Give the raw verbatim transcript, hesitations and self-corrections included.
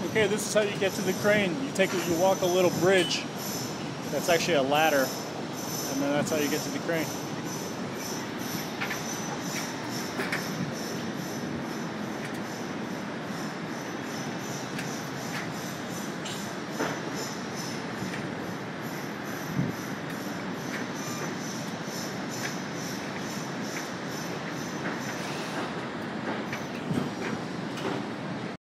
Okay, this is how you get to the crane. You take, you walk a little bridge. That's actually a ladder, and then that's how you get to the crane.